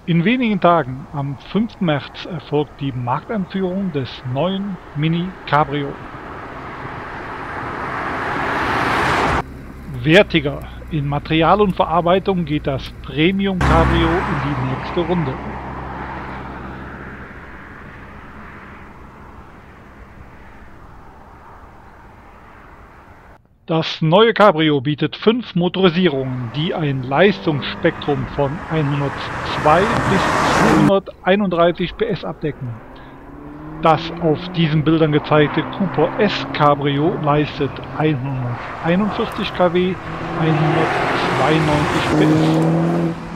In wenigen Tagen, am 5. März, erfolgt die Markteinführung des neuen Mini Cabrio. Wertiger. In Material und Verarbeitung geht das Premium Cabrio in die nächste Runde. Das neue Cabrio bietet 5 Motorisierungen, die ein Leistungsspektrum von 102 bis 231 PS abdecken. Das auf diesen Bildern gezeigte Cooper S Cabrio leistet 141 kW, 192 PS.